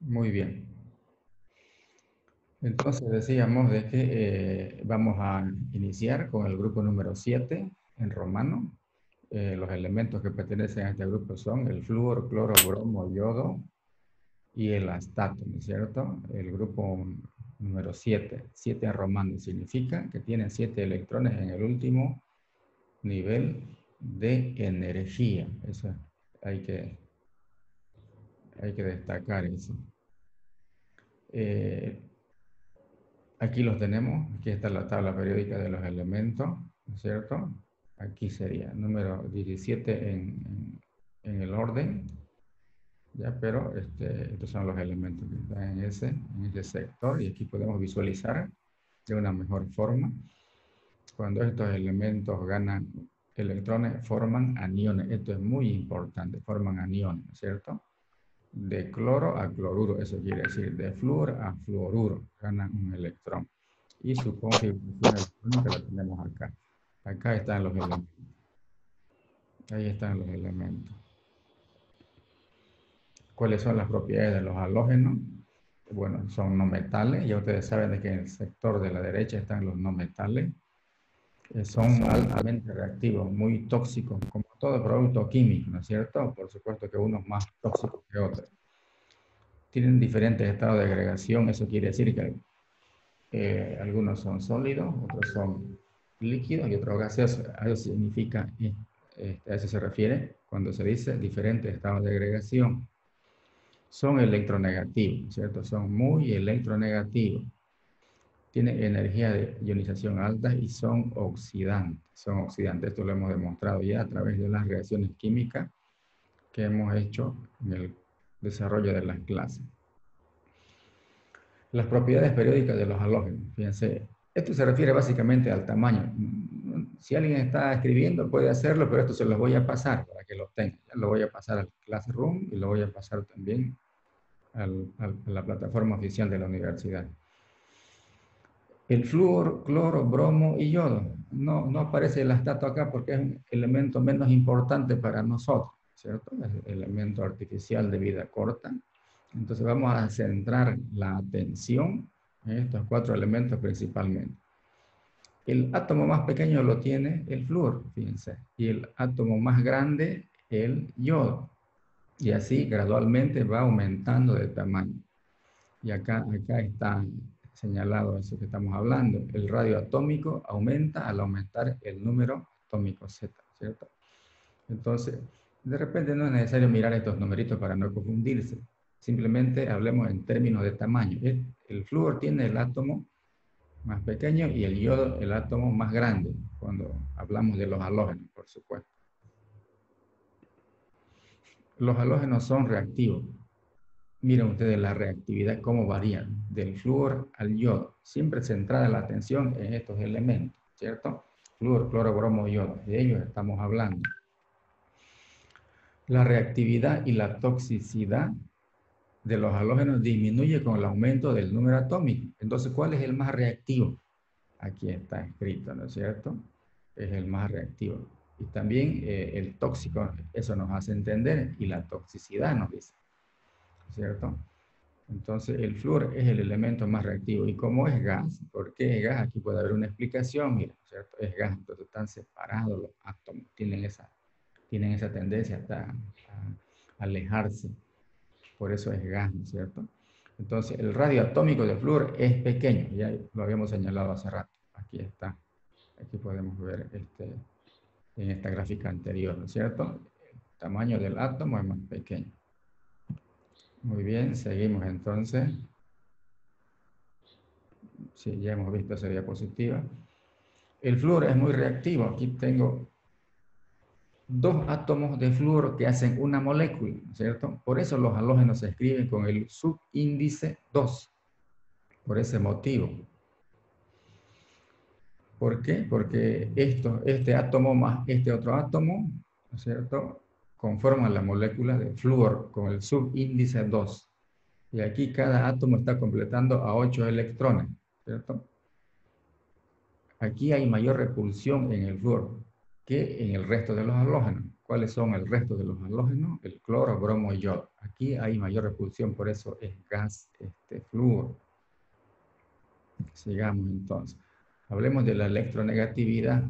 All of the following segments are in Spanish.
Muy bien. Entonces decíamos de que vamos a iniciar con el grupo número 7 en romano. Los elementos que pertenecen a este grupo son el flúor, cloro, bromo, yodo y el astato, ¿no es cierto? El grupo número 7, 7 en romano, significa que tienen 7 electrones en el último nivel de energía. Eso hay que, hay que destacar eso. Eh, Aquí los tenemos, aquí está la tabla periódica de los elementos, ¿no es cierto? Aquí sería número 17 en el orden, ¿ya? Pero estos son los elementos que están en ese sector y aquí podemos visualizar de una mejor forma. Cuando estos elementos ganan electrones, forman aniones. Esto es muy importante, forman aniones, ¿no es cierto? De cloro a cloruro, eso quiere decir de flúor a fluoruro, ganan un electrón. Y su configuración electrónica la tenemos acá. Acá están los elementos. Ahí están los elementos. ¿Cuáles son las propiedades de los halógenos? Bueno, son no metales. Ya ustedes saben de que en el sector de la derecha están los no metales. Son altamente reactivos, muy tóxicos, como todo producto químico, ¿no es cierto? Por supuesto que unos más tóxicos que otros. Tienen diferentes estados de agregación, eso quiere decir que algunos son sólidos, otros son líquidos y otros gaseosos. A eso significa, a eso se refiere cuando se dice diferentes estados de agregación. Son electronegativos, ¿cierto? Son muy electronegativos. Tienen energía de ionización alta y son oxidantes. Son oxidantes. Esto lo hemos demostrado ya a través de las reacciones químicas que hemos hecho en el desarrollo de las clases. Las propiedades periódicas de los halógenos. Fíjense, esto se refiere básicamente al tamaño. Si alguien está escribiendo, puede hacerlo, pero esto se los voy a pasar para que lo tengan. Lo voy a pasar al Classroom y lo voy a pasar también a la plataforma oficial de la universidad. El flúor, cloro, bromo y yodo. No aparece el astato acá porque es un elemento menos importante para nosotros, ¿cierto? Es un elemento artificial de vida corta. Entonces vamos a centrar la atención en estos 4 elementos principalmente. El átomo más pequeño lo tiene el flúor, fíjense, y el átomo más grande el yodo. Y así gradualmente va aumentando de tamaño. Y acá está señalado eso que estamos hablando. El radio atómico aumenta al aumentar el número atómico Z, ¿cierto? Entonces, de repente no es necesario mirar estos numeritos para no confundirse. Simplemente hablemos en términos de tamaño. El flúor tiene el átomo más pequeño y el yodo el átomo más grande, cuando hablamos de los halógenos, por supuesto. Los halógenos son reactivos. Miren ustedes la reactividad, cómo varían del flúor al yodo. Siempre centrada la atención en estos elementos, ¿cierto? Flúor, cloro, bromo, yodo. De ellos estamos hablando. La reactividad y la toxicidad de los halógenos disminuye con el aumento del número atómico. Entonces, ¿cuál es el más reactivo? Aquí está escrito, ¿no es cierto? Es el más reactivo. Y también el tóxico, eso nos hace entender, y la toxicidad nos dice, ¿cierto? Entonces, el flúor es el elemento más reactivo. ¿Y cómo es gas? ¿Por qué es gas? Aquí puede haber una explicación, mira, ¿cierto? Es gas, entonces están separados los átomos, tienen esa tendencia hasta a alejarse. Por eso es gas, ¿no es cierto? Entonces, el radio atómico de flúor es pequeño, ya lo habíamos señalado hace rato. Aquí está. Aquí podemos ver en esta gráfica anterior, ¿no es cierto? El tamaño del átomo es más pequeño. Muy bien, seguimos entonces. Sí, ya hemos visto esa diapositiva. El flúor es muy reactivo. Aquí tengo 2 átomos de flúor que hacen una molécula, ¿cierto? Por eso los halógenos se escriben con el subíndice 2, por ese motivo. ¿Por qué? Porque este átomo más este otro átomo, ¿no es cierto?, conforman la molécula de flúor con el subíndice 2. Y aquí cada átomo está completando a 8 electrones, ¿cierto? Aquí hay mayor repulsión en el flúor que en el resto de los halógenos. ¿Cuáles son el resto de los halógenos? El cloro, bromo y yodo. Aquí hay mayor repulsión, por eso es gas flúor. Sigamos entonces. Hablemos de la electronegatividad.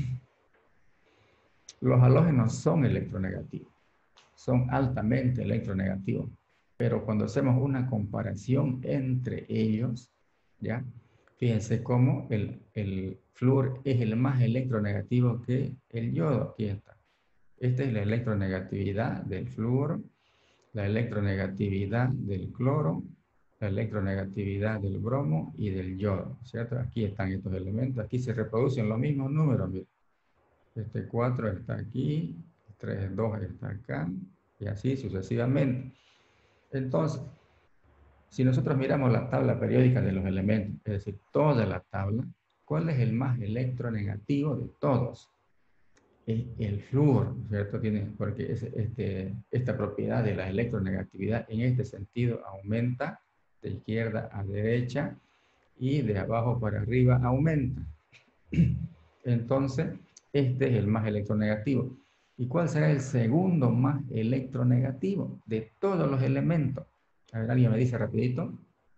Los halógenos son electronegativos, son altamente electronegativos, pero cuando hacemos una comparación entre ellos, ¿ya? Fíjense cómo el flúor es el más electronegativo que el yodo. Aquí está. Esta es la electronegatividad del flúor, la electronegatividad del cloro, la electronegatividad del bromo y del yodo, ¿cierto? Aquí están estos elementos, aquí se reproducen los mismos números, miren. Este 4 está aquí, 3, 2 está acá, y así sucesivamente. Entonces, si nosotros miramos la tabla periódica de los elementos, es decir, toda la tabla, ¿cuál es el más electronegativo de todos? Es el flúor, ¿cierto? Porque esta propiedad de la electronegatividad en este sentido aumenta de izquierda a derecha y de abajo para arriba aumenta. Entonces, este es el más electronegativo. ¿Y cuál será el segundo más electronegativo de todos los elementos? A ver, alguien me dice rapidito.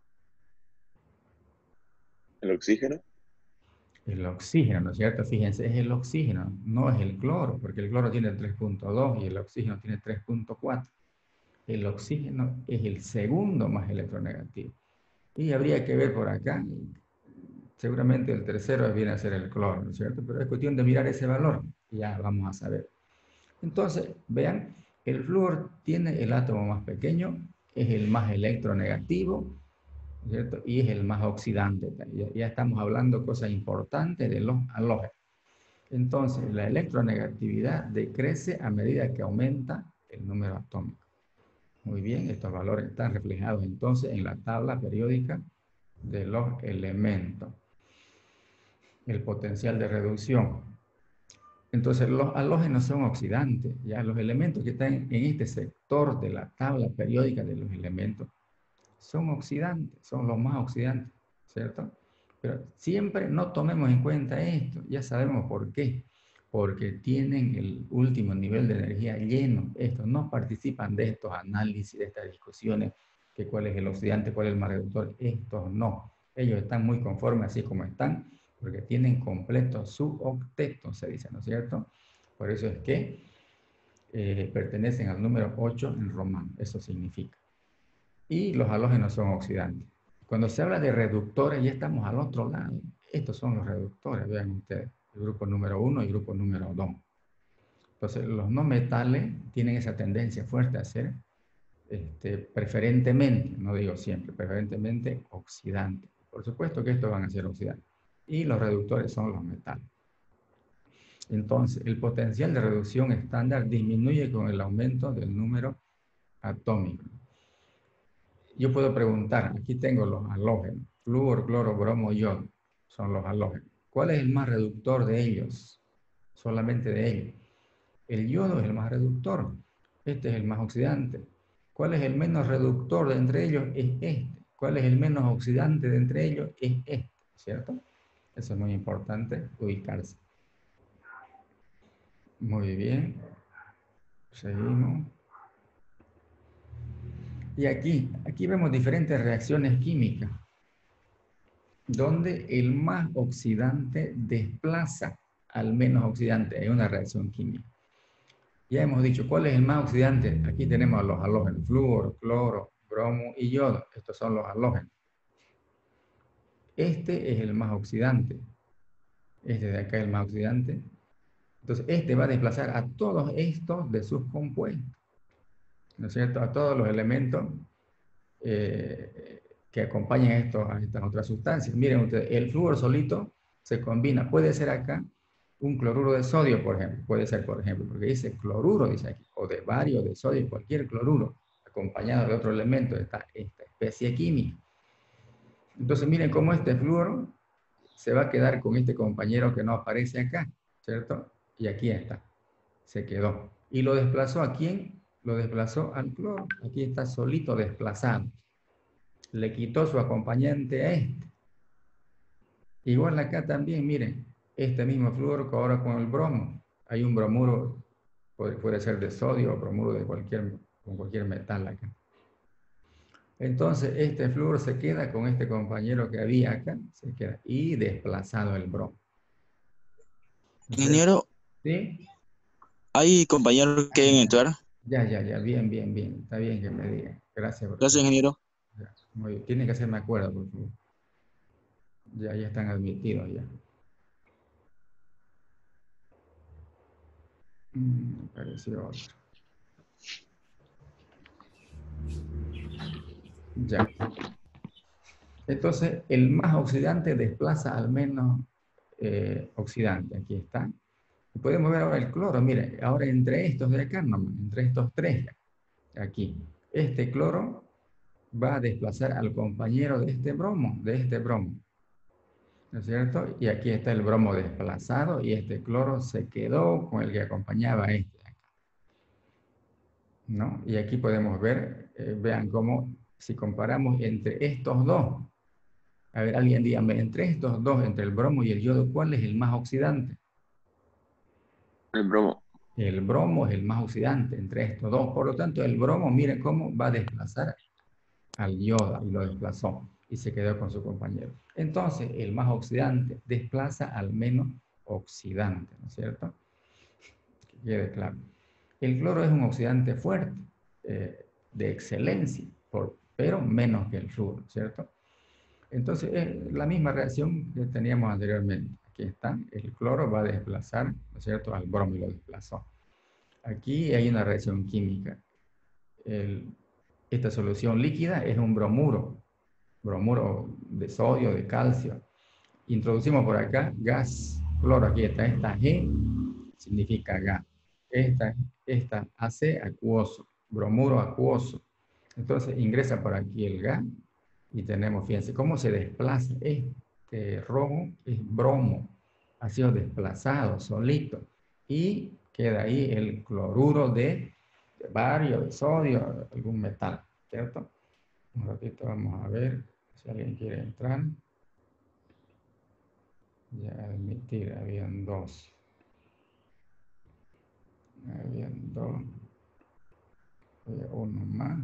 ¿El oxígeno? El oxígeno, ¿no es cierto? Fíjense, es el oxígeno, no es el cloro, porque el cloro tiene 3.2 y el oxígeno tiene 3.4. El oxígeno es el segundo más electronegativo. Y habría que ver por acá, seguramente el tercero viene a ser el cloro, ¿no es cierto? Pero es cuestión de mirar ese valor, ya vamos a saber. Entonces, vean, el flúor tiene el átomo más pequeño, es el más electronegativo, ¿cierto? Y es el más oxidante. Ya estamos hablando cosas importantes de los halógenos. Entonces, la electronegatividad decrece a medida que aumenta el número atómico. Muy bien, estos valores están reflejados entonces en la tabla periódica de los elementos. El potencial de reducción. Entonces, los halógenos son oxidantes. Ya los elementos que están en este sector de la tabla periódica de los elementos son oxidantes, son los más oxidantes, ¿cierto? Pero siempre no tomemos en cuenta esto, ya sabemos por qué. Porque tienen el último nivel de energía lleno. Estos no participan de estos análisis, de estas discusiones, que cuál es el oxidante, cuál es el más reductor. Estos no. Ellos están muy conformes así como están, porque tienen completo su octeto, se dice, ¿no es cierto? Por eso es que pertenecen al número 8 en romano, eso significa. Y los halógenos son oxidantes. Cuando se habla de reductores, ya estamos al otro lado. Estos son los reductores, vean ustedes, el grupo número 1 y el grupo número 2. Entonces, los no metales tienen esa tendencia fuerte a ser preferentemente, no digo siempre, preferentemente oxidantes. Por supuesto que estos van a ser oxidantes. Y los reductores son los metales. Entonces, el potencial de reducción estándar disminuye con el aumento del número atómico. Yo puedo preguntar, aquí tengo los halógenos, flúor, cloro, bromo, yodo, son los halógenos. ¿Cuál es el más reductor de ellos? Solamente de ellos. El yodo es el más reductor, este es el más oxidante. ¿Cuál es el menos reductor de entre ellos? Es este. ¿Cuál es el menos oxidante de entre ellos? Es este, ¿cierto? Eso es muy importante, ubicarse. Muy bien. Seguimos. Y aquí vemos diferentes reacciones químicas, donde el más oxidante desplaza al menos oxidante en una reacción química. Ya hemos dicho, ¿cuál es el más oxidante? Aquí tenemos los halógenos, flúor, cloro, bromo y yodo. Estos son los halógenos. Este es el más oxidante. Este de acá es el más oxidante. Entonces, este va a desplazar a todos estos de sus compuestos, ¿no es cierto? A todos los elementos que acompañan a estas otras sustancias. Miren ustedes, el flúor solito se combina. Puede ser acá un cloruro de sodio, por ejemplo. Puede ser, por ejemplo, porque dice cloruro, dice aquí, o de bario de sodio, cualquier cloruro, acompañado de otro elemento de esta especie química. Entonces, miren cómo este flúor se va a quedar con este compañero que no aparece acá, ¿cierto? Y aquí está, se quedó. ¿Y lo desplazó a quién? Lo desplazó al cloro. Aquí está solito desplazado. Le quitó su acompañante a este. Igual acá también, miren, este mismo flúor ahora con el bromo. Hay un bromuro puede ser de sodio o bromuro con cualquier metal acá. Entonces, este flúor se queda con este compañero que había acá, se queda, y desplazado el bromo. Entonces, Ingeniero, ¿sí? ¿hay compañeros que deben entrar? Ya, bien, bien. Está bien que me diga. Gracias, Gracias, profesor. ingeniero. Ya, muy bien. Tiene que hacerme acuerdo, por favor. Ya están admitidos ya. Apareció otro. Ya. Entonces, el más oxidante desplaza al menos oxidante. Aquí está. Y podemos ver ahora el cloro. Mire, ahora entre estos de acá, nomás, entre estos tres, aquí. Este cloro va a desplazar al compañero de este bromo, ¿no es cierto? Y aquí está el bromo desplazado y este cloro se quedó con el que acompañaba a este, ¿no? Y aquí podemos ver, vean cómo, si comparamos entre estos dos, a ver, alguien dígame, entre estos dos, entre el bromo y el yodo, ¿cuál es el más oxidante? El bromo. El bromo es el más oxidante entre estos dos. Por lo tanto, el bromo, miren cómo va a desplazar al yodo y lo desplazó y se quedó con su compañero. Entonces, el más oxidante desplaza al menos oxidante, ¿no es cierto? Que quede claro. El cloro es un oxidante fuerte, de excelencia, pero menos que el flúor, ¿cierto? Entonces, es la misma reacción que teníamos anteriormente. Aquí está, el cloro va a desplazar, ¿no es cierto?, al bromo y lo desplazó. Aquí hay una reacción química. Esta solución líquida es un bromuro de sodio, de calcio. Introducimos por acá gas, cloro, aquí está, esta G significa gas. Esta AC, acuoso, bromuro acuoso. Entonces ingresa por aquí el gas y tenemos, fíjense, cómo se desplaza. Este rojo es bromo, ha sido desplazado solito y queda ahí el cloruro de bario, de sodio, algún metal, ¿cierto? Un ratito vamos a ver si alguien quiere entrar. Ya admitir, habían dos. Habían dos. Uno más.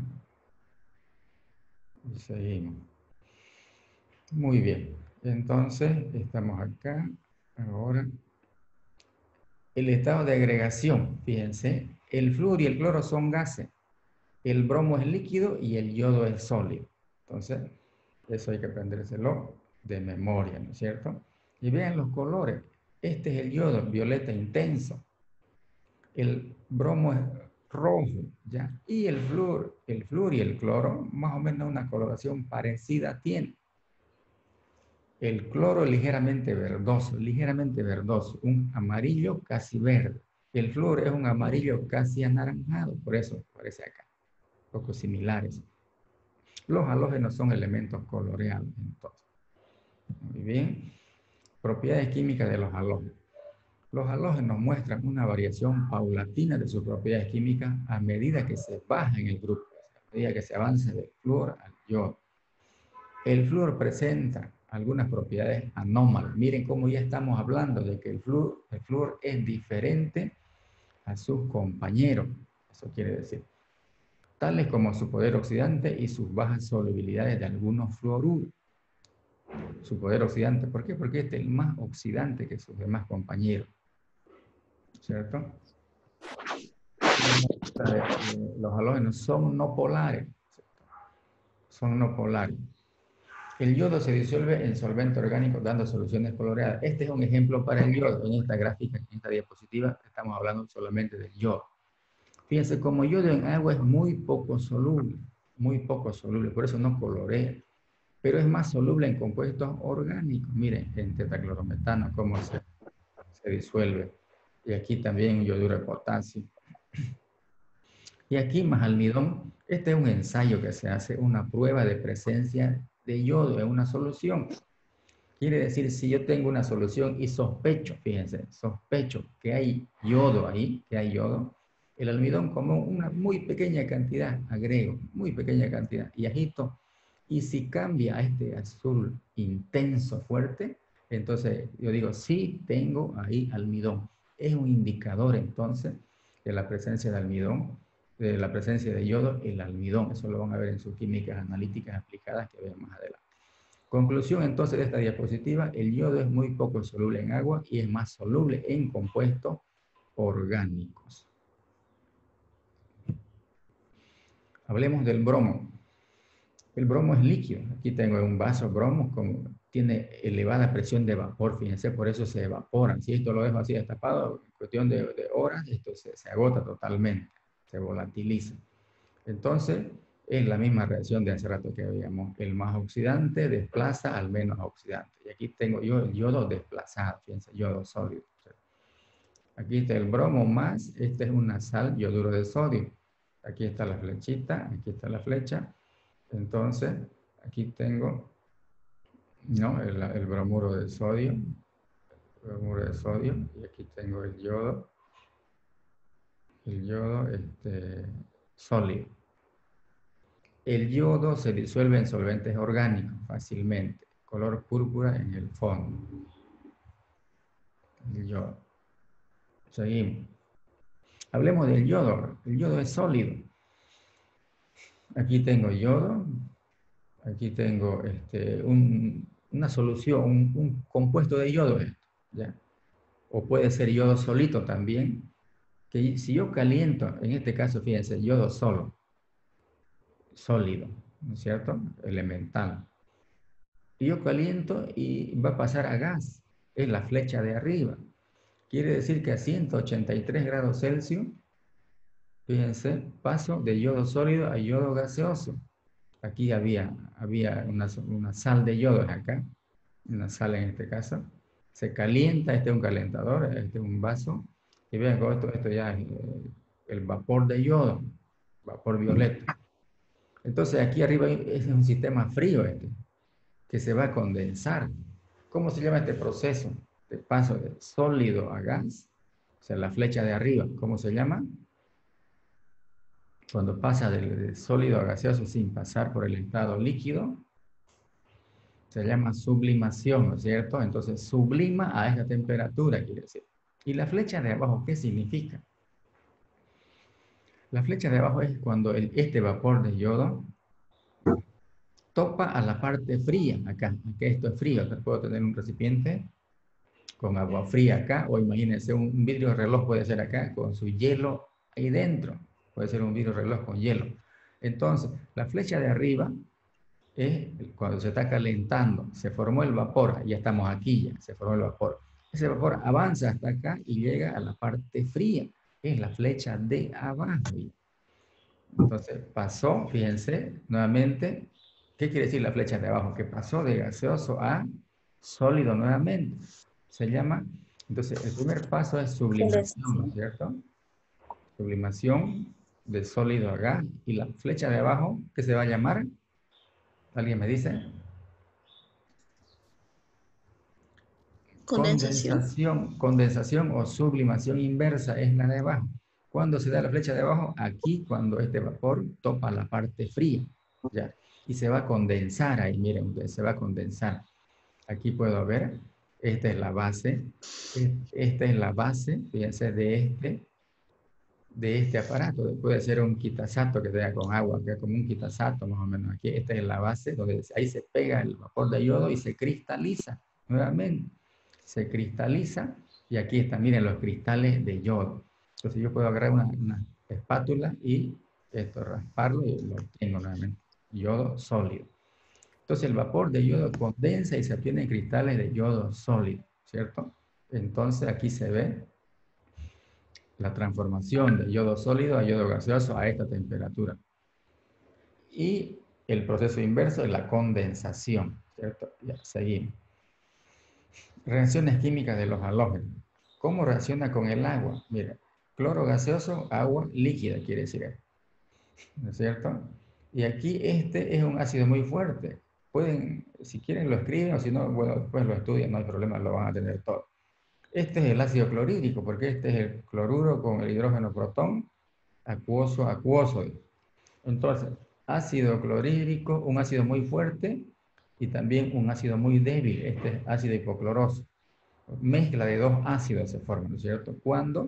Y seguimos. Muy bien. Entonces, estamos acá. Ahora, el estado de agregación. Fíjense, el flúor y el cloro son gases. El bromo es líquido y el yodo es sólido. Entonces, eso hay que aprendérselo de memoria, ¿no es cierto? Y vean los colores. Este es el yodo, violeta intenso. El bromo es rojo, ¿ya? Y el flúor y el cloro, más o menos una coloración parecida tiene. El cloro es ligeramente verdoso, un amarillo casi verde. El flúor es un amarillo casi anaranjado, por eso parece acá, poco similares. Los halógenos son elementos coloreados, entonces. Muy bien. Propiedades químicas de los halógenos. Los halógenos muestran una variación paulatina de sus propiedades químicas a medida que se baja en el grupo, a medida que se avanza del flúor al yodo. El flúor presenta algunas propiedades anómalas. Miren cómo ya estamos hablando de que el flúor es diferente a sus compañeros. Eso quiere decir, tales como su poder oxidante y sus bajas solubilidades de algunos fluoruros. Su poder oxidante, ¿por qué? Porque este es el más oxidante que sus demás compañeros, ¿cierto? Los halógenos son no polares. Son no polares. El yodo se disuelve en solvente orgánico dando soluciones coloreadas. Este es un ejemplo para el yodo. En esta gráfica, en esta diapositiva, estamos hablando solamente del yodo. Fíjense, como yodo en agua es muy poco soluble, por eso no colorea. Pero es más soluble en compuestos orgánicos. Miren, en tetaclorometano, cómo se disuelve. Y aquí también yoduro de potasio. Y aquí más almidón. Este es un ensayo que se hace, una prueba de presencia de yodo en una solución. Quiere decir, si yo tengo una solución y sospecho, fíjense, sospecho que hay yodo ahí, el almidón como una muy pequeña cantidad, agrego, muy pequeña cantidad, y agito, y si cambia a este azul intenso, fuerte, entonces yo digo, sí tengo ahí almidón. Es un indicador entonces de la presencia de almidón, de la presencia de yodo, el almidón. Eso lo van a ver en sus químicas analíticas aplicadas que ven más adelante. Conclusión entonces de esta diapositiva, el yodo es muy poco soluble en agua y es más soluble en compuestos orgánicos. Hablemos del bromo. El bromo es líquido. Aquí tengo un vaso bromo, tiene elevada presión de vapor, fíjense, por eso se evaporan. Si esto lo dejo así destapado, en cuestión de horas, esto se agota totalmente, se volatiliza. Entonces, es la misma reacción de hace rato que veíamos. El más oxidante desplaza al menos oxidante. Y aquí tengo yo el yodo desplazado, fíjense, yodo sólido. Aquí está el bromo más, esta es una sal yoduro de sodio. Aquí está la flechita, aquí está la flecha. Entonces, aquí tengo, ¿no? el bromuro de sodio. Bromuro de sodio. Y aquí tengo el yodo sólido. El yodo se disuelve en solventes orgánicos fácilmente. Color púrpura en el fondo. El yodo. Seguimos. Hablemos del yodo. El yodo es sólido. Aquí tengo yodo. Aquí tengo una solución, un compuesto de yodo. ¿Ya? O puede ser yodo solito también. Que si yo caliento, en este caso, fíjense, yodo sólido, ¿no es cierto? Elemental. Y yo caliento y va a pasar a gas. Es la flecha de arriba. Quiere decir que a 183 grados Celsius, fíjense, paso de yodo sólido a yodo gaseoso. Aquí había una sal de yodo acá, una sal en este caso. Se calienta, este es un calentador, este es un vaso. Y vean cómo esto ya es el vapor de yodo, vapor violeta. Entonces aquí arriba es un sistema frío que se va a condensar. ¿Cómo se llama este proceso de paso de sólido a gas? O sea, la flecha de arriba, ¿cómo se llama? Cuando pasa de sólido a gaseoso sin pasar por el estado líquido, se llama sublimación, ¿no es cierto? Entonces, sublima a esta temperatura, quiere decir. ¿Y la flecha de abajo qué significa? La flecha de abajo es cuando este vapor de yodo topa a la parte fría, acá esto es frío, acá puedo tener un recipiente con agua fría acá, o imagínense un vidrio reloj puede ser acá, con su hielo ahí dentro, puede ser un vidrio reloj con hielo. Entonces, la flecha de arriba es cuando se está calentando, se formó el vapor, ya estamos aquí, ya se formó el vapor. Ese vapor avanza hasta acá y llega a la parte fría, es la flecha de abajo. Entonces, pasó, fíjense, nuevamente, ¿qué quiere decir la flecha de abajo? Que pasó de gaseoso a sólido nuevamente. Se llama, entonces, el primer paso es sublimación, ¿no es cierto? Sublimación de sólido a gas. Y la flecha de abajo, ¿qué se va a llamar? ¿Alguien me dice? Condensación o sublimación inversa es la de abajo. ¿Cuándo se da la flecha de abajo? Aquí, cuando este vapor topa la parte fría. ¿Ya? Y se va a condensar ahí, miren ustedes, se va a condensar. Aquí puedo ver, esta es la base. Esta es la base, fíjense, de este aparato. Puede ser un quitasato que sea con agua, que es como un quitasato más o menos. Aquí esta es la base, donde ahí se pega el vapor de yodo y se cristaliza nuevamente. Se cristaliza y aquí están, miren, los cristales de yodo. Entonces yo puedo agarrar una espátula y rasparlo y lo obtengo nuevamente. Yodo sólido. Entonces el vapor de yodo condensa y se obtienen cristales de yodo sólido, ¿cierto? Entonces aquí se ve la transformación de yodo sólido a yodo gaseoso a esta temperatura. Y el proceso inverso es la condensación, ¿cierto? Ya, seguimos. Reacciones químicas de los halógenos. ¿Cómo reacciona con el agua? Mira, cloro gaseoso, agua líquida, quiere decir. ¿No es cierto? Y aquí este es un ácido muy fuerte. Pueden, si quieren lo escriben, o si no, bueno, después lo estudian, no hay problema, lo van a tener todo. Este es el ácido clorhídrico, porque este es el cloruro con el hidrógeno protón, acuoso. Entonces, ácido clorhídrico, un ácido muy fuerte, y también un ácido muy débil, este es ácido hipocloroso. Mezcla de dos ácidos se forma, ¿no es cierto?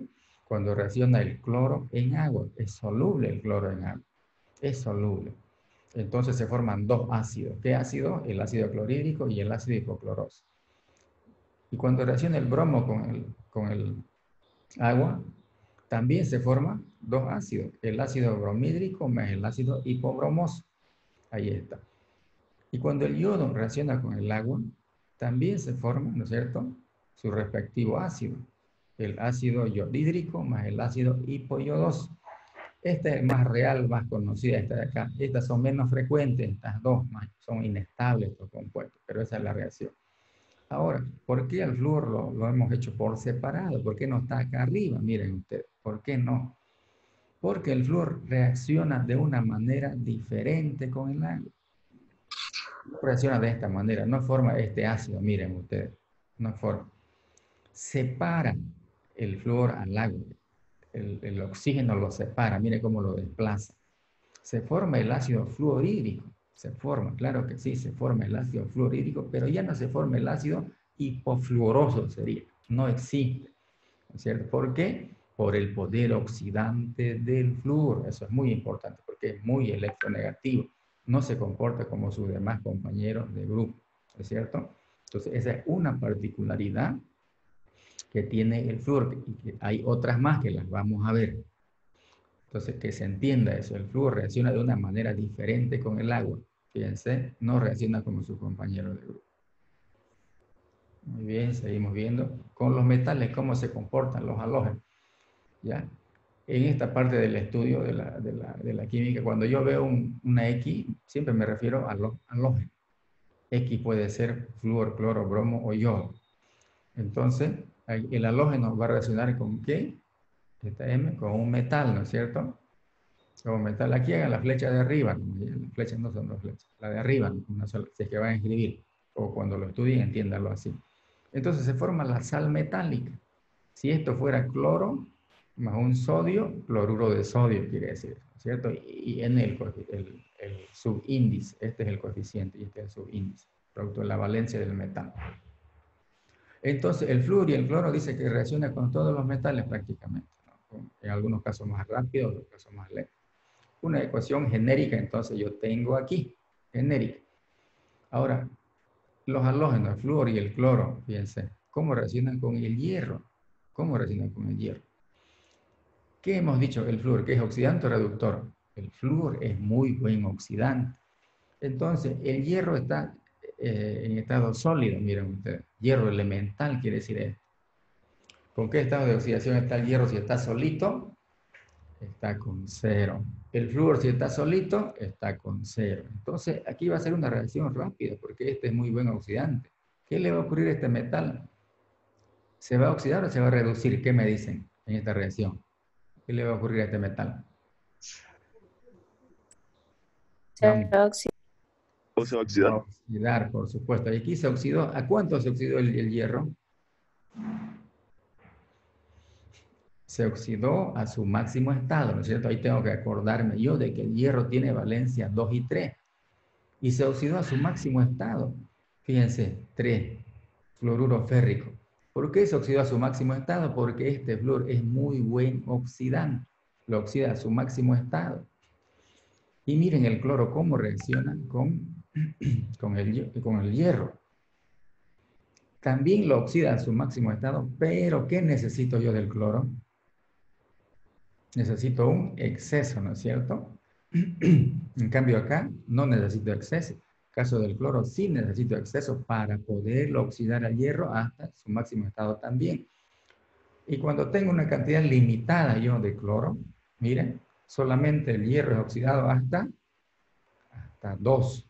Cuando reacciona el cloro en agua, es soluble el cloro en agua, es soluble. Entonces se forman dos ácidos. ¿Qué ácido? El ácido clorhídrico y el ácido hipocloroso. Y cuando reacciona el bromo con el agua, también se forman dos ácidos, el ácido bromídrico más el ácido hipobromoso. Ahí está. Y cuando el yodo reacciona con el agua, también se forma, ¿no es cierto?, su respectivo ácido, el ácido yodhídrico más el ácido hipoyodoso. Esta es más real, más conocida, esta de acá. Estas son menos frecuentes, estas dos son inestables estos compuestos, pero esa es la reacción. Ahora, ¿por qué el flúor lo hemos hecho por separado? ¿Por qué no está acá arriba? Miren ustedes, ¿por qué no? Porque el flúor reacciona de una manera diferente con el agua. Reacciona de esta manera, no forma este ácido, miren ustedes, no forma. Separa el flúor al agua, el oxígeno lo separa, miren cómo lo desplaza. Se forma el ácido fluorhídrico, se forma, claro que sí, se forma el ácido fluorhídrico, pero ya no se forma el ácido hipofluoroso, sería, no existe, ¿no es cierto? ¿Por qué? Por el poder oxidante del flúor, eso es muy importante, porque es muy electronegativo, no se comporta como sus demás compañeros de grupo, ¿no es cierto? Entonces, esa es una particularidad que tiene el flúor, y que hay otras más que las vamos a ver. Entonces, que se entienda eso, el flúor reacciona de una manera diferente con el agua. Fíjense, no reacciona como sus compañeros de grupo. Muy bien, seguimos viendo. Con los metales, ¿cómo se comportan los halógenos? ¿Ya? En esta parte del estudio de la química, cuando yo veo una X, siempre me refiero a los halógenos. X puede ser flúor, cloro, bromo o yodo. Entonces, el halógeno va a reaccionar con ¿qué? Esta M, con un metal, ¿no es cierto? Como metal, aquí hagan la flecha de arriba, las flechas no son dos flechas, la de arriba, una sola, si es que van a escribir, o cuando lo estudien, entiéndanlo así. Entonces se forma la sal metálica. Si esto fuera cloro más un sodio, cloruro de sodio quiere decir, ¿cierto? Y en el subíndice, este es el coeficiente y este es el subíndice, producto de la valencia del metal. Entonces el flúor y el cloro dice que reacciona con todos los metales prácticamente, ¿no? En algunos casos más rápido, en otros casos más lento. Una ecuación genérica, entonces yo tengo aquí, genérica. Ahora, los halógenos, el flúor y el cloro, fíjense, ¿cómo reaccionan con el hierro? ¿Cómo reaccionan con el hierro? ¿Qué hemos dicho? El flúor, que es oxidante o reductor. El flúor es muy buen oxidante. Entonces, el hierro está en estado sólido, miren ustedes. Hierro elemental quiere decir esto. ¿Con qué estado de oxidación está el hierro si está solito? Está con 0. El flúor, si está solito, está con 0. Entonces, aquí va a ser una reacción rápida, porque este es muy buen oxidante. ¿Qué le va a ocurrir a este metal? ¿Se va a oxidar o se va a reducir? ¿Qué me dicen en esta reacción? ¿Qué le va a ocurrir a este metal? Vamos. ¿O se va a Se va a oxidar? oxidar, por supuesto. Y aquí se oxidó. ¿A cuánto se oxidó el hierro? Se oxidó a su máximo estado, ¿no es cierto? Ahí tengo que acordarme yo de que el hierro tiene valencia 2 y 3. Y se oxidó a su máximo estado. Fíjense, 3, fluoruro férrico. ¿Por qué se oxidó a su máximo estado? Porque este flúor es muy buen oxidante. Lo oxida a su máximo estado. Y miren el cloro cómo reacciona con el hierro. También lo oxida a su máximo estado, pero ¿qué necesito yo del cloro? Necesito un exceso, ¿no es cierto? En cambio acá no necesito exceso. En el caso del cloro sí necesito exceso para poderlo oxidar al hierro hasta su máximo estado también. Y cuando tengo una cantidad limitada yo de cloro, miren, solamente el hierro es oxidado hasta 2,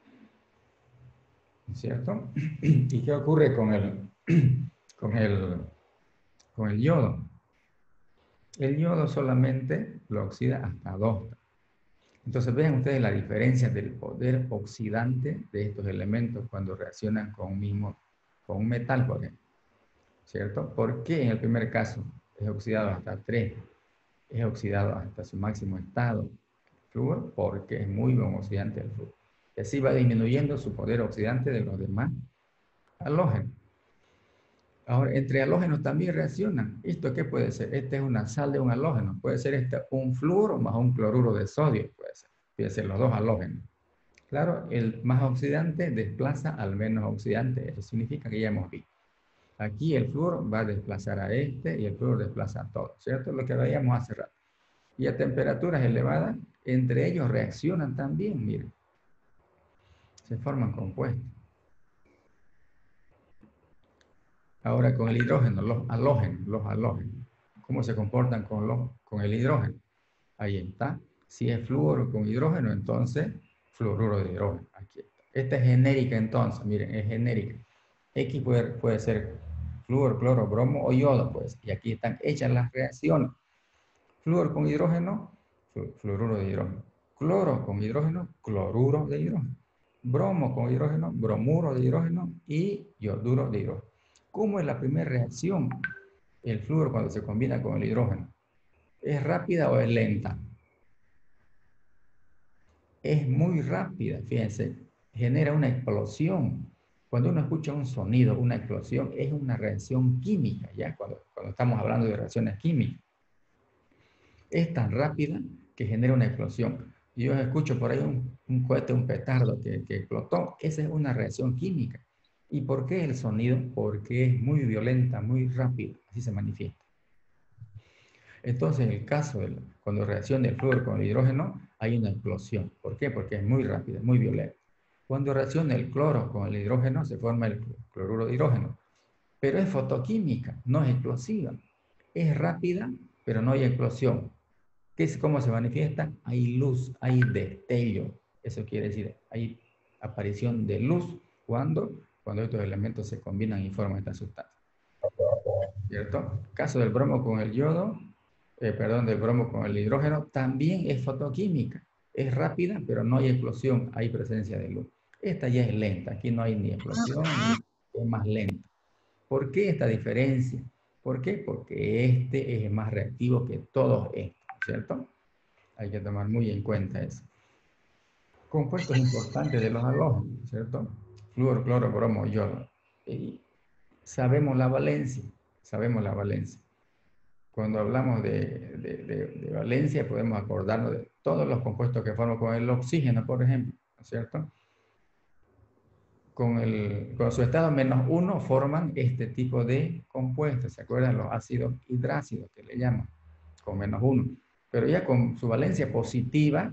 ¿no es cierto? ¿Y qué ocurre con con el yodo? El yodo solamente lo oxida hasta 2. Entonces vean ustedes la diferencia del poder oxidante de estos elementos cuando reaccionan con un metal, por ejemplo, ¿cierto? ¿Por qué en el primer caso es oxidado hasta 3? Es oxidado hasta su máximo estado, el flúor, porque es muy buen oxidante el flúor. Y así va disminuyendo su poder oxidante de los demás halógenos. Ahora, entre halógenos también reaccionan. ¿Esto qué puede ser? Esta es una sal de un halógeno. Puede ser un flúor más un cloruro de sodio. Puede ser los dos halógenos. Claro, el más oxidante desplaza al menos oxidante. Eso significa que ya hemos visto. Aquí el flúor va a desplazar a este y el flúor desplaza a todo. ¿Cierto? Lo que veíamos hace rato. Y a temperaturas elevadas, entre ellos reaccionan también, miren. Se forman compuestos. Ahora con el hidrógeno, los halógenos. ¿Cómo se comportan con el hidrógeno? Ahí está. Si es flúor con hidrógeno, entonces fluoruro de hidrógeno. Aquí está. Esta es genérica entonces, miren, es genérica. X puede ser flúor, cloro, bromo o yodo, pues. Y aquí están hechas las reacciones. Flúor con hidrógeno, fluoruro de hidrógeno. Cloro con hidrógeno, cloruro de hidrógeno. Bromo con hidrógeno, bromuro de hidrógeno y yoduro de hidrógeno. ¿Cómo es la primera reacción? El flúor cuando se combina con el hidrógeno. ¿Es rápida o es lenta? Es muy rápida, fíjense. Genera una explosión. Cuando uno escucha un sonido, una explosión, es una reacción química, ¿ya? Cuando estamos hablando de reacciones químicas. Es tan rápida que genera una explosión. Yo escucho por ahí un cohete, un petardo que explotó. Esa es una reacción química. ¿Y por qué el sonido? Porque es muy violenta, muy rápida. Así se manifiesta. Entonces, en el caso de cuando reacciona el flúor con el hidrógeno, hay una explosión. ¿Por qué? Porque es muy rápida, muy violenta. Cuando reacciona el cloro con el hidrógeno, se forma el cloruro de hidrógeno. Pero es fotoquímica, no es explosiva. Es rápida, pero no hay explosión. ¿Cómo se manifiesta? Hay luz, hay destello. Eso quiere decir, hay aparición de luz cuando estos elementos se combinan y forman esta sustancia. ¿Cierto? Caso del bromo con el yodo, del bromo con el hidrógeno, también es fotoquímica. Es rápida, pero no hay explosión, hay presencia de luz. Esta ya es lenta, aquí no hay ni explosión, es más lenta. ¿Por qué esta diferencia? ¿Por qué? Porque este es más reactivo que todos estos, ¿cierto? Hay que tomar muy en cuenta eso. Compuestos importantes de los halógenos, ¿cierto? Flúor, cloro, bromo, yodo. Y sabemos la valencia. Cuando hablamos de valencia, podemos acordarnos de todos los compuestos que forman con el oxígeno, por ejemplo, ¿cierto? Con su estado -1 forman este tipo de compuestos, ¿se acuerdan? Los ácidos hidrácidos que le llaman, con -1. Pero ya con su valencia positiva,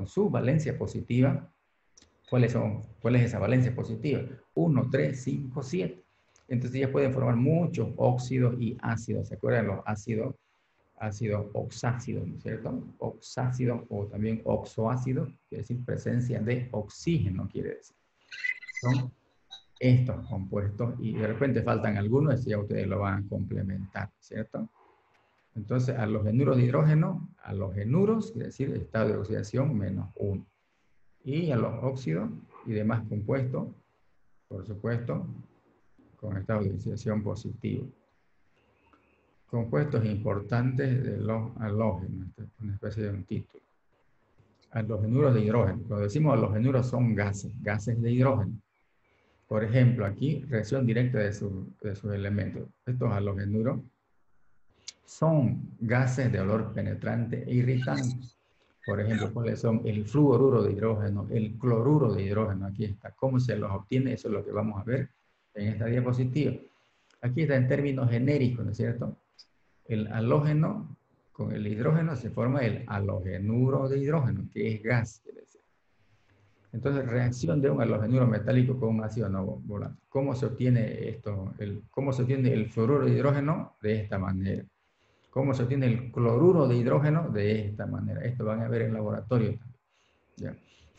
¿cuál es esa valencia positiva? 1, 3, 5, 7. Entonces ya pueden formar muchos óxidos y ácidos. ¿Se acuerdan los ácidos oxácidos, ¿no es cierto? Oxácidos o también oxoácidos, quiere decir presencia de oxígeno, quiere decir. Son estos compuestos y de repente faltan algunos y ya ustedes lo van a complementar, ¿cierto? Entonces, a los genuros de hidrógeno, quiere decir estado de oxidación -1. Y a los óxidos y demás compuestos, por supuesto, con estado de oxidación positivo. Compuestos importantes de los halógenos, una especie de un título. Halogenuros de hidrógeno. Cuando decimos halogenuros son gases de hidrógeno. Por ejemplo, aquí reacción directa de sus elementos. Estos halogenuros son gases de olor penetrante e irritante. Por ejemplo, ¿cuáles son? El fluoruro de hidrógeno, el cloruro de hidrógeno. Aquí está. ¿Cómo se los obtiene? Eso es lo que vamos a ver en esta diapositiva. Aquí está en términos genéricos, ¿no es cierto? El halógeno con el hidrógeno se forma el halogenuro de hidrógeno, que es gas. Entonces, reacción de un halogenuro metálico con un ácido no volátil. ¿Cómo se obtiene esto? ¿Cómo se obtiene el fluoruro de hidrógeno? De esta manera. ¿Cómo se obtiene el cloruro de hidrógeno? De esta manera. Esto van a ver en laboratorio también. ¿Ya?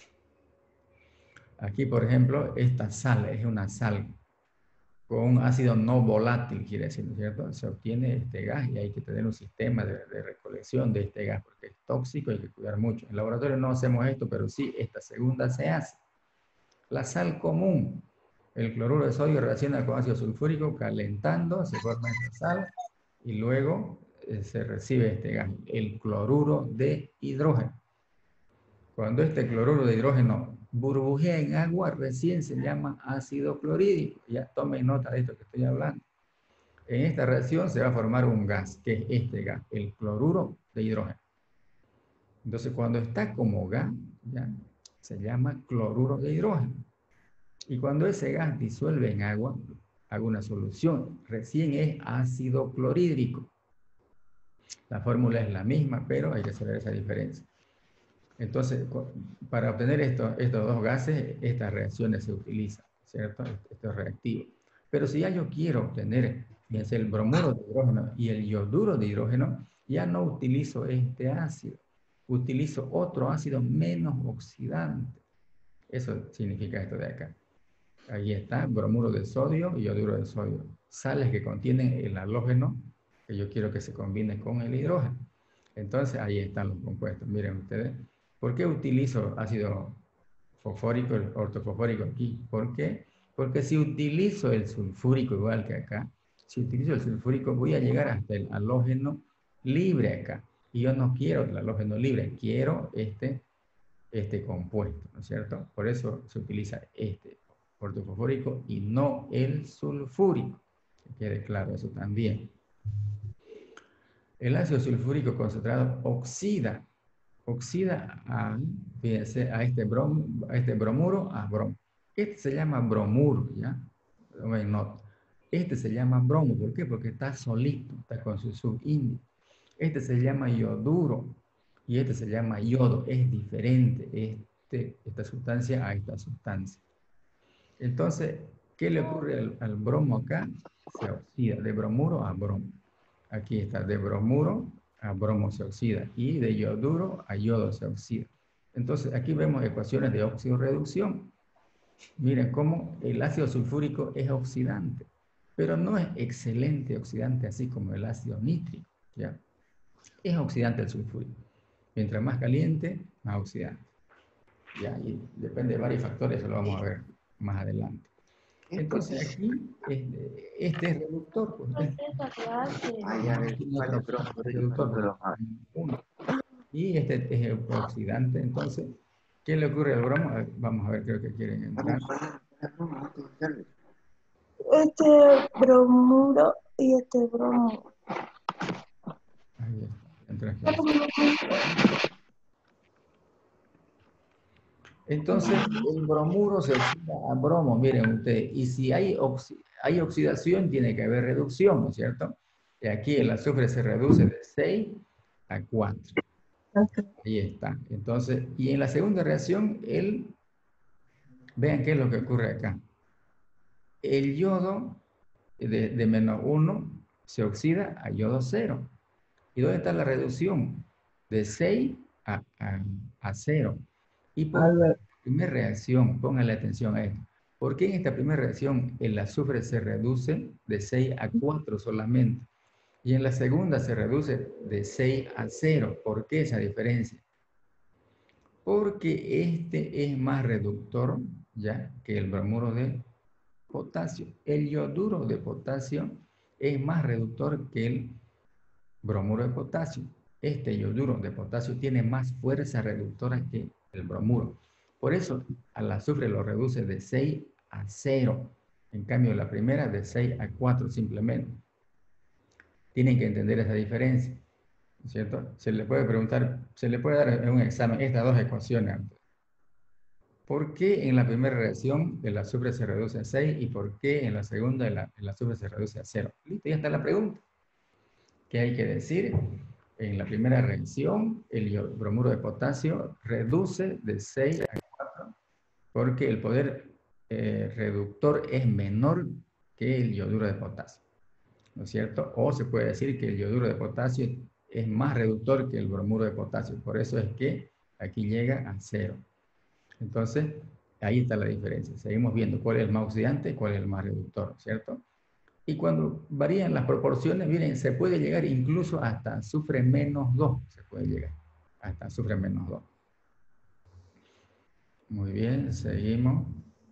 Aquí, por ejemplo, esta sal es una sal con un ácido no volátil, quiere decir, ¿no es cierto? Se obtiene este gas y hay que tener un sistema de recolección de este gas porque es tóxico y hay que cuidar mucho. En el laboratorio no hacemos esto, pero sí, esta segunda se hace. La sal común, el cloruro de sodio reacciona con ácido sulfúrico, calentando, se forma esta sal y luego se recibe este gas, el cloruro de hidrógeno. Cuando este cloruro de hidrógeno burbujea en agua, recién se llama ácido clorhídrico. Ya tomen nota de esto que estoy hablando. En esta reacción se va a formar un gas, que es este gas, el cloruro de hidrógeno. Entonces, cuando está como gas, ¿ya? Se llama cloruro de hidrógeno. Y cuando ese gas disuelve en agua, hago una solución. Recién es ácido clorhídrico. La fórmula es la misma, pero hay que saber esa diferencia. Entonces, para obtener estos dos gases, estas reacciones se utilizan, ¿cierto? Esto es reactivo. Pero si ya yo quiero obtener, fíjense, el bromuro de hidrógeno y el yoduro de hidrógeno, ya no utilizo este ácido. Utilizo otro ácido menos oxidante. Eso significa esto de acá. Ahí está, bromuro de sodio y yoduro de sodio. Sales que contienen el halógeno, que yo quiero que se combine con el hidrógeno. Entonces, ahí están los compuestos. Miren ustedes. ¿Por qué utilizo ácido fosfórico, el ortofosfórico aquí? ¿Por qué? Porque si utilizo el sulfúrico igual que acá, si utilizo el sulfúrico voy a llegar hasta el halógeno libre acá. Y yo no quiero el halógeno libre, quiero este compuesto, ¿no es cierto? Por eso se utiliza este ortofosfórico y no el sulfúrico. Que quede claro eso también. El ácido sulfúrico concentrado oxida fíjense, a este bromuro a bromo. Este se llama bromuro, ¿ya? Tomen nota. Este se llama bromo, ¿por qué? Porque está solito, está con su subíndice. Este se llama yoduro y este se llama yodo. Es diferente esta sustancia a esta sustancia. Entonces, ¿qué le ocurre al bromo acá? Se oxida de bromuro a bromo. Aquí está, de bromuro a bromo se oxida y de yoduro a yodo se oxida. Entonces, aquí vemos ecuaciones de óxido-reducción. Miren cómo el ácido sulfúrico es oxidante, pero no es excelente oxidante así como el ácido nítrico, ¿ya? Es oxidante el sulfúrico. Mientras más caliente, más oxidante. ¿Ya? Y depende de varios factores, eso lo vamos a ver más adelante. Entonces aquí, este es reductor. Pues, reductor, uno. Y este es el oxidante. Entonces, ¿qué le ocurre al bromo? Vamos a ver, creo que quieren entrar. Este bromuro y este bromo. Ahí está. Entra aquí. Entonces, el bromuro se oxida a bromo, miren ustedes, y si hay oxidación, tiene que haber reducción, ¿no es cierto? Y aquí el azufre se reduce de 6 a 4. Okay. Ahí está. Entonces, y en la segunda reacción, vean qué es lo que ocurre acá. El yodo de menos 1 se oxida a yodo 0. ¿Y dónde está la reducción? De 6 a 0. Y por la primera reacción, pónganle atención a esto. ¿Por qué en esta primera reacción el azufre se reduce de 6 a 4 solamente? Y en la segunda se reduce de 6 a 0. ¿Por qué esa diferencia? Porque este es más reductor, ¿ya? Que el bromuro de potasio. El yoduro de potasio es más reductor que el bromuro de potasio. Este yoduro de potasio tiene más fuerza reductora que el bromuro. Por eso al azufre lo reduce de 6 a 0. En cambio, la primera de 6 a 4 simplemente. Tienen que entender esa diferencia, ¿cierto? Se le puede preguntar, se le puede dar en un examen estas dos ecuaciones. ¿Por qué en la primera reacción el azufre se reduce a 6 y por qué en la segunda el azufre se reduce a 0? Listo, ya está la pregunta. ¿Qué hay que decir? En la primera reacción, el bromuro de potasio reduce de 6 a 4 porque el poder reductor es menor que el yoduro de potasio, ¿no es cierto? O se puede decir que el yoduro de potasio es más reductor que el bromuro de potasio, por eso es que aquí llega a 0. Entonces, ahí está la diferencia. Seguimos viendo cuál es el más oxidante y cuál es el más reductor, ¿cierto? Y cuando varían las proporciones, miren, se puede llegar incluso hasta azufre menos 2. Se puede llegar hasta azufre menos 2. Muy bien, seguimos.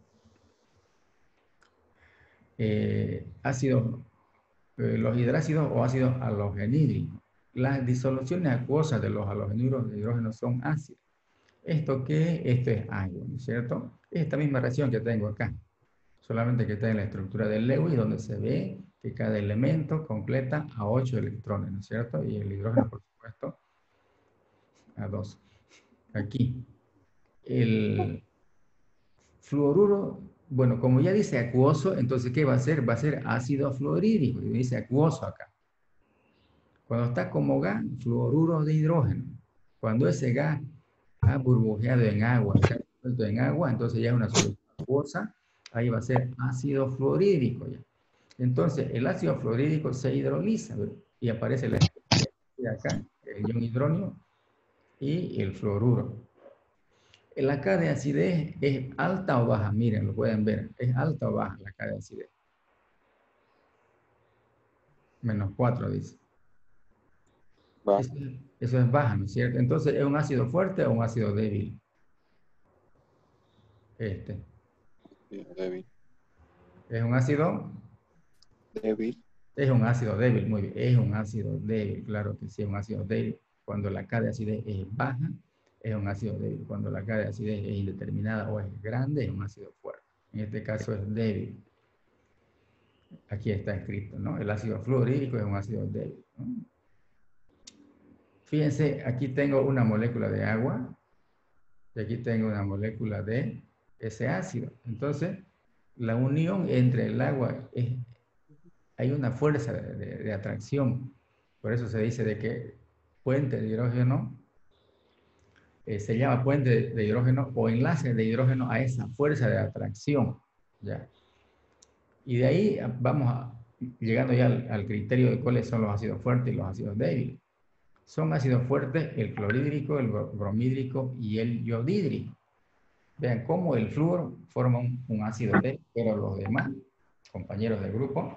Los hidrácidos o ácidos halogenídricos. Las disoluciones acuosas de los halogenuros de hidrógeno son ácidas. ¿Esto qué? Esto es agua, ¿no es cierto? Esta misma reacción que tengo acá. Solamente que está en la estructura del Lewis, donde se ve que cada elemento completa a 8 electrones, ¿no es cierto? Y el hidrógeno, por supuesto, a 2. Aquí. El fluoruro, bueno, como ya dice acuoso, entonces, ¿qué va a ser? Va a ser ácido fluorhídrico. Y dice acuoso acá. Cuando está como gas, fluoruro de hidrógeno. Cuando ese gas ha burbujeado en agua, se ha disuelto en agua, entonces ya es una solución acuosa, ahí va a ser ácido fluorhídrico ya. Entonces, el ácido fluorhídrico se hidroliza y aparece la de acá, el ion hidrónio y el fluoruro. La K de acidez es alta o baja, miren, lo pueden ver, es alta o baja la K de acidez. -4 dice. Va. Eso es baja, ¿no es cierto? Entonces, ¿es un ácido fuerte o un ácido débil? Este. Débil. ¿Es un ácido? Débil. Es un ácido débil, muy bien. Es un ácido débil, claro que sí, es un ácido débil. Cuando la K de acidez es baja, es un ácido débil. Cuando la K de acidez es indeterminada o es grande, es un ácido fuerte. En este caso es débil. Aquí está escrito, ¿no? El ácido fluorhídrico es un ácido débil, ¿no? Fíjense, aquí tengo una molécula de agua y aquí tengo una molécula de ese ácido. Entonces, la unión entre el agua hay una fuerza de atracción. Por eso se dice de que puente de hidrógeno se llama puente de hidrógeno o enlace de hidrógeno a esa fuerza de atracción. ¿Ya? Y de ahí vamos llegando ya al criterio de cuáles son los ácidos fuertes y los ácidos débiles. Son ácidos fuertes el clorhídrico, el bromhídrico y el iodídrico. Vean cómo el flúor forma un ácido débil, pero los demás compañeros del grupo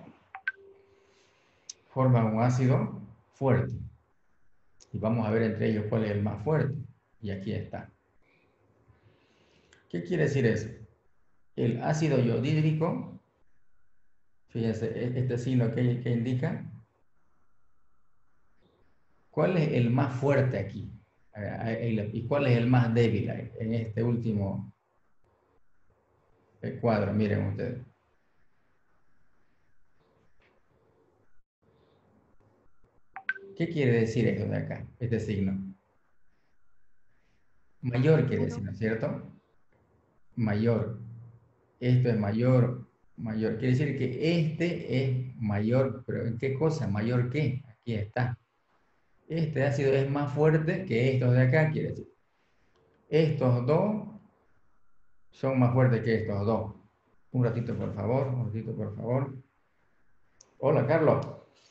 forman un ácido fuerte. Y vamos a ver entre ellos cuál es el más fuerte. Y aquí está. ¿Qué quiere decir eso? El ácido iodídrico, fíjense, este signo que indica, ¿cuál es el más fuerte aquí? ¿Y cuál es el más débil en este último cuadro? Miren ustedes. ¿Qué quiere decir esto de acá, este signo? Mayor quiere decir, ¿no es cierto? Mayor. Esto es mayor, mayor. Quiere decir que este es mayor, pero ¿en qué cosa? ¿Mayor qué? Aquí está. Este ácido es más fuerte que estos de acá, quiere decir. Estos dos son más fuertes que estos dos. Un ratito, por favor, un ratito, por favor. Hola, Carlos.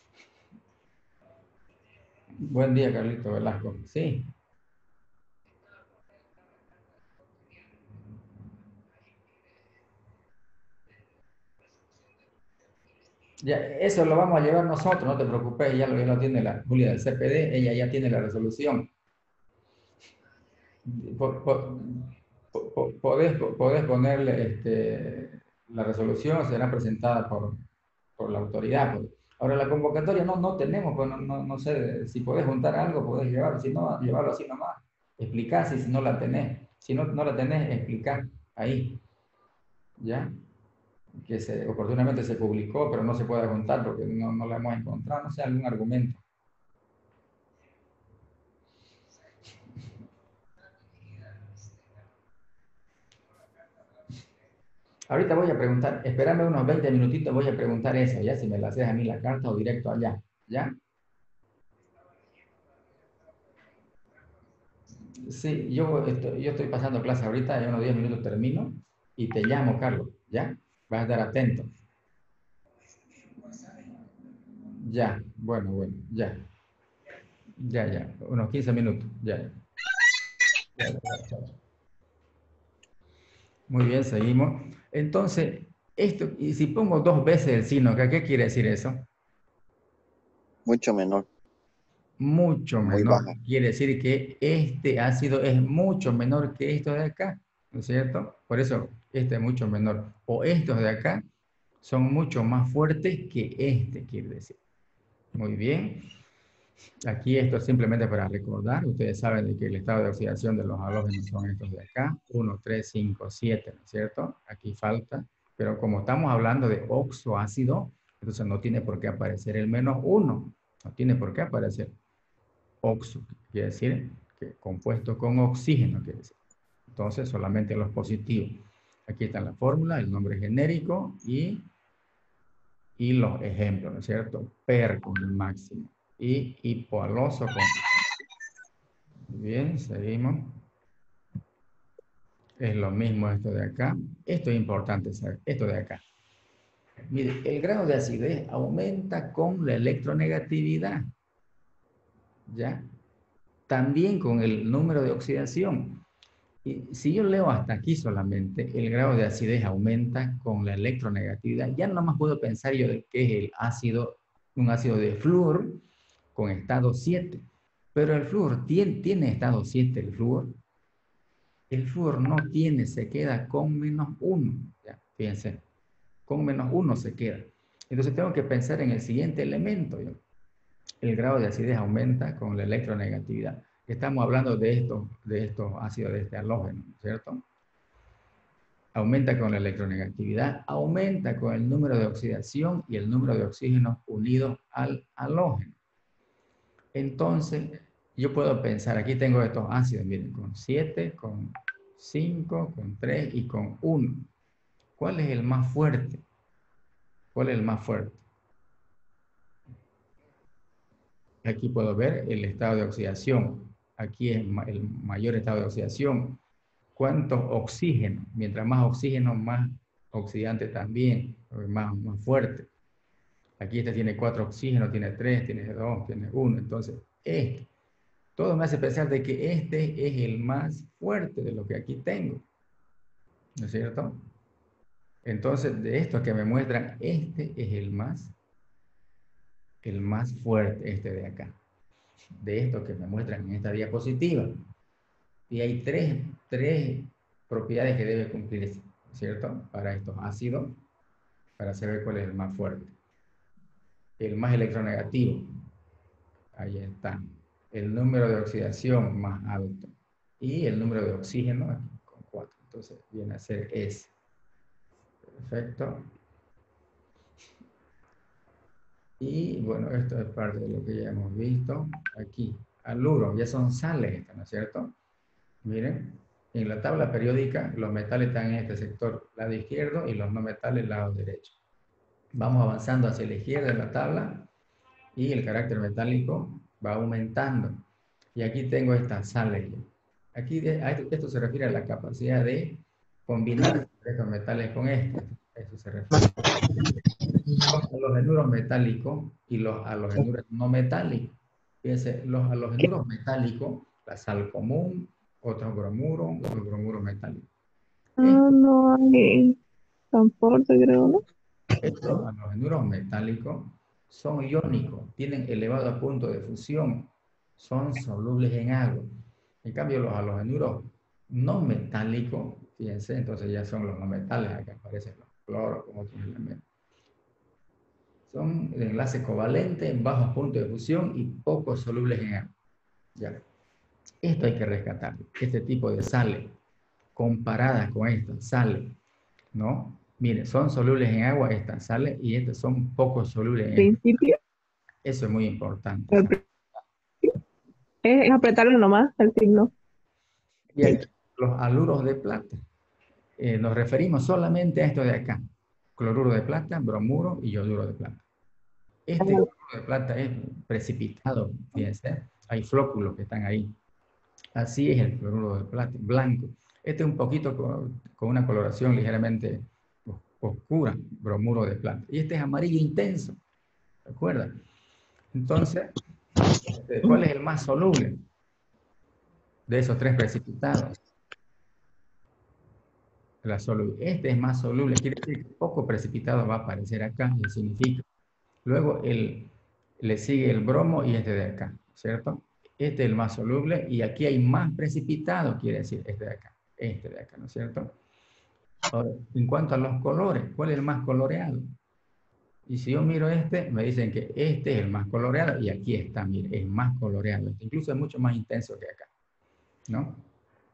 Buen día, Carlito Velasco. Sí. Ya, eso lo vamos a llevar nosotros, no te preocupes, ya lo tiene la Julia del CPD, ella ya tiene la resolución. Podés ponerle la resolución, será presentada por la autoridad. Pues. Ahora, la convocatoria no tenemos, pues no sé si podés juntar algo, podés llevarlo, si no, llevarlo así nomás. Explicar si no la tenés. Si no la tenés, explicar ahí. ¿Ya? Que oportunamente se publicó, pero no se puede juntar porque no la hemos encontrado, no sé, algún argumento. Ahorita voy a preguntar, espérame unos 20 minutitos, voy a preguntar eso, ya si me la haces a mí la carta o directo allá, ¿ya? Sí, yo estoy pasando clase ahorita, en unos 10 minutos termino y te llamo, Carlos, ¿ya? Vas a estar atento. Ya, bueno, ya. Ya, unos 15 minutos, ya. Muy bien, seguimos. Entonces, esto, y si pongo 2 veces el signo acá, ¿qué quiere decir eso? Mucho menor. Mucho Muy menor. baja. Quiere decir que este ácido es mucho menor que esto de acá, ¿no es cierto? Por eso este es mucho menor. O estos de acá son mucho más fuertes que este, quiere decir. Muy bien. Aquí esto es simplemente para recordar. Ustedes saben de que el estado de oxidación de los halógenos son estos de acá. 1, 3, 5, 7, ¿no es cierto? Aquí falta. Pero como estamos hablando de oxoácido, Entonces no tiene por qué aparecer el -1. No tiene por qué aparecer oxo, quiere decir que compuesto con oxígeno, quiere decir. Entonces solamente los positivos. Aquí está la fórmula, el nombre genérico y los ejemplos, ¿no es cierto? Per con el máximo y hipoaloso con... Bien, seguimos. Es lo mismo esto de acá. Esto es importante saber, esto de acá. Mire, el grado de acidez aumenta con la electronegatividad, ¿ya? También con el número de oxidación. Y si yo leo hasta aquí solamente, el grado de acidez aumenta con la electronegatividad. Ya no más puedo pensar yo de que es el ácido, un ácido de flúor con estado 7. Pero el flúor tiene estado 7, el flúor. El flúor no tiene, se queda con -1. Ya, fíjense, con -1 se queda. Entonces tengo que pensar en el siguiente elemento. ¿Ya? El grado de acidez aumenta con la electronegatividad. Estamos hablando de estos ácidos de este halógeno, ¿cierto? Aumenta con la electronegatividad, aumenta con el número de oxidación y el número de oxígenos unidos al halógeno. Entonces, yo puedo pensar, aquí tengo estos ácidos, miren, con 7, con 5, con 3 y con 1. ¿Cuál es el más fuerte? ¿Cuál es el más fuerte? Aquí puedo ver el estado de oxidación. Aquí es el mayor estado de oxidación. ¿Cuánto oxígeno? Mientras más oxígeno, más oxidante también, más fuerte. Aquí este tiene 4 oxígenos, tiene 3, tiene 2, tiene 1. Entonces, todo me hace pensar de que este es el más fuerte de lo que aquí tengo. ¿No es cierto? Entonces, de esto que me muestran, este es el más fuerte, este de acá. De esto que me muestran en esta diapositiva. Y hay tres propiedades que debe cumplir, ¿cierto? Para estos ácidos, para saber cuál es el más fuerte. El más electronegativo, ahí está. El número de oxidación más alto. Y el número de oxígeno, aquí, con 4. Entonces, viene a ser ese. Perfecto. Y bueno, esto es parte de lo que ya hemos visto. Aquí, haluro, ya son sales, ¿no es cierto? Miren, en la tabla periódica los metales están en este sector, lado izquierdo, y los no metales, lado derecho. Vamos avanzando hacia la izquierda de la tabla y el carácter metálico va aumentando. Y aquí tengo estas sales. Aquí esto se refiere a la capacidad de combinar estos metales con estos. Eso se refiere a los halogenuros metálicos y los halogenuros no metálicos. Fíjense, los halogenuros metálicos, la sal común, otros bromuros metálicos. No hay transporte, creo, ¿no? Estos halogenuros metálicos son iónicos, tienen elevado punto de fusión, son solubles en agua. En cambio, los halogenuros no metálicos, fíjense, entonces ya son los no metales, aquí aparecen los cloros como otros elementos. Son de enlace covalente, bajos puntos de fusión y poco solubles en agua. Ya. Esto hay que rescatar, este tipo de sales, comparadas con estas sales, ¿no? Mire, son solubles en agua estas sales y estas son poco solubles en agua. Principio. Eso es muy importante. Es apretarlo nomás, el signo. Y aquí, los haluros de plata. Nos referimos solamente a esto de acá. Cloruro de plata, bromuro y yoduro de plata. Este cloruro de plata es precipitado, fíjense. Hay flóculos que están ahí. Así es el cloruro de plata, blanco. Este es un poquito con una coloración ligeramente oscura, bromuro de plata. Y este es amarillo intenso, ¿se acuerdan? Entonces, ¿cuál es el más soluble de esos tres precipitados? Este es más soluble, quiere decir que poco precipitado va a aparecer acá, y significa. Luego le sigue el bromo y este de acá, ¿cierto? Este es el más soluble y aquí hay más precipitado, quiere decir este de acá, ¿no es cierto? Ahora, en cuanto a los colores, ¿cuál es el más coloreado? Y si yo miro este, me dicen que este es el más coloreado y aquí está, mire, es más coloreado. Incluso es mucho más intenso que acá, ¿no?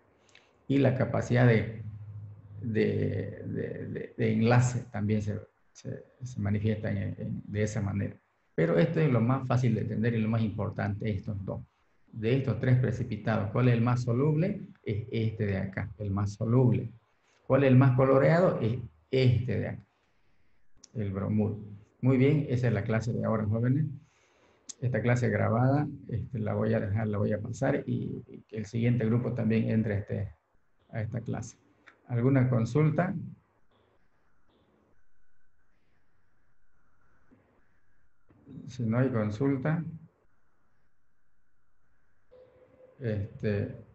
Y la capacidad de enlace también se manifiesta de esa manera. Pero esto es lo más fácil de entender y lo más importante, estos dos. De estos tres precipitados, ¿cuál es el más soluble? Es este de acá, el más soluble. ¿Cuál es el más coloreado? Es este de acá, el bromuro. Muy bien, esa es la clase de ahora, jóvenes. Esta clase grabada la voy a dejar, la voy a pasar y que el siguiente grupo también entre a esta clase. ¿Alguna consulta? Si no hay consulta,